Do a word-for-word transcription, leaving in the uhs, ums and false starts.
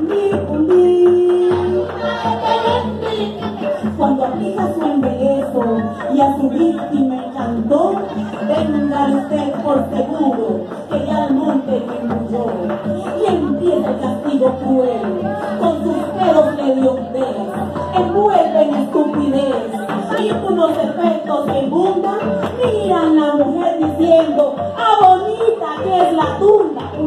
Cuando aplica su embelezo y a su víctima encantó, venga usted por seguro que ya el monte le huyó. Y empieza el castigo cruel, con sus dedos le dio un beso, envuelve en estupidez, y unos efectos que inundan, miran la mujer diciendo, ¡ah, bonita que es la tunda!